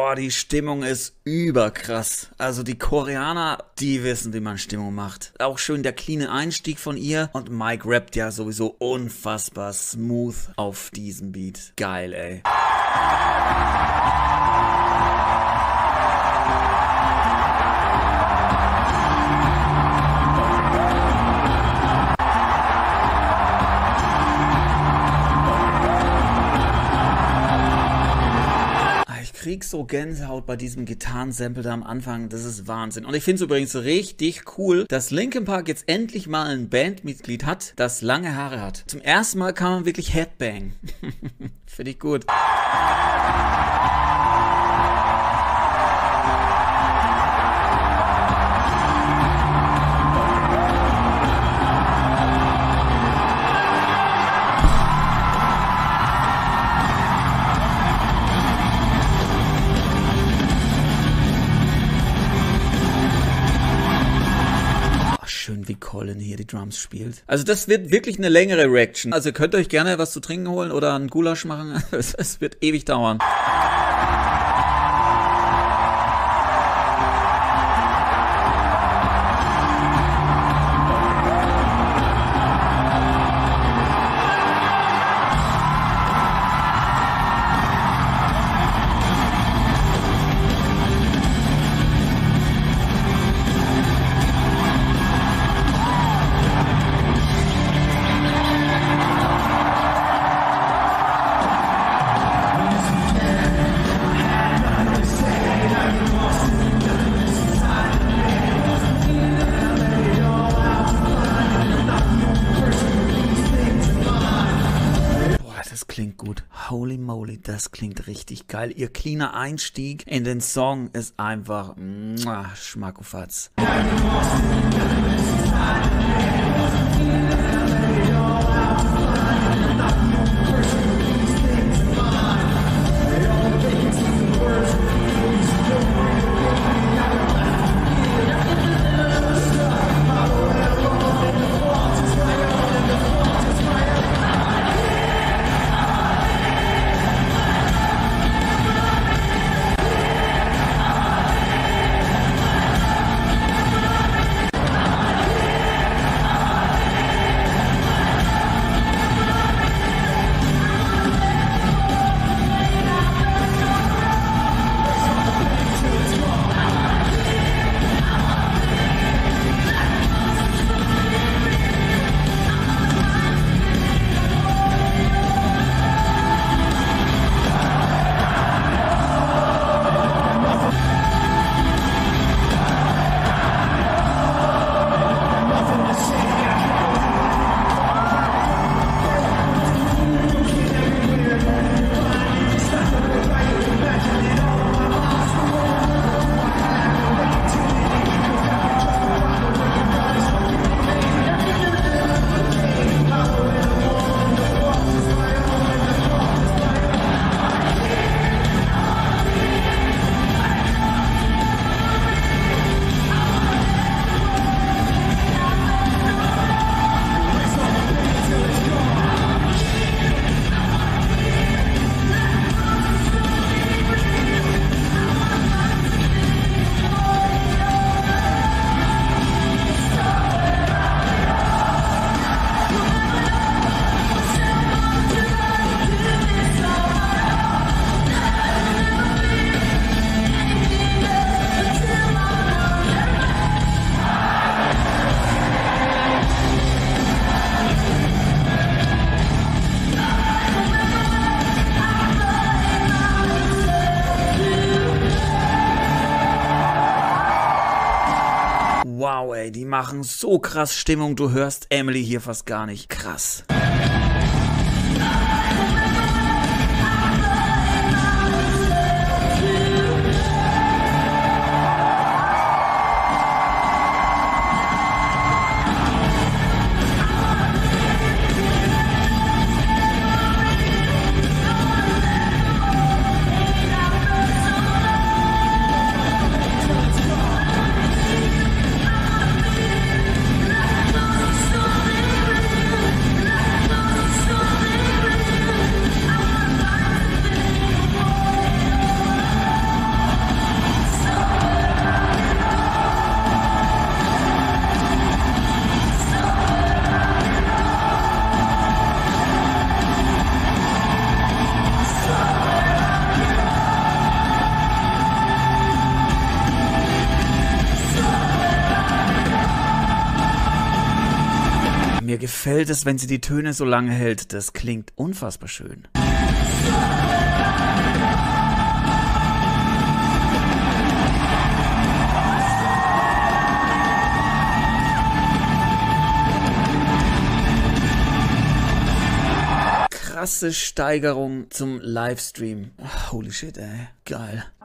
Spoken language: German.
Boah, die Stimmung ist überkrass. Also die Koreaner, die wissen, wie man Stimmung macht. Auch schön der cleane Einstieg von ihr. Und Mike rappt ja sowieso unfassbar smooth auf diesem Beat. Geil, ey. Ich krieg so Gänsehaut bei diesem Gitarrensample da am Anfang, das ist Wahnsinn. Und ich finde es übrigens richtig cool, dass Linkin Park jetzt endlich mal ein Bandmitglied hat, das lange Haare hat. Zum ersten Mal kann man wirklich Headbang. Finde ich gut. Schön, wie Colin hier die Drums spielt. Also das wird wirklich eine längere Reaction. Also ihr könnt euch gerne was zu trinken holen oder einen Gulasch machen. Es wird ewig dauern. Das klingt gut. Holy moly, das klingt richtig geil. Ihr cleaner Einstieg in den Song ist einfach Schmackofatz. Wow, ey, die machen so krass Stimmung, du hörst Emily hier fast gar nicht. Krass. Mir gefällt es, wenn sie die Töne so lange hält. Das klingt unfassbar schön. Krasse Steigerung zum Livestream. Holy shit, ey. Geil.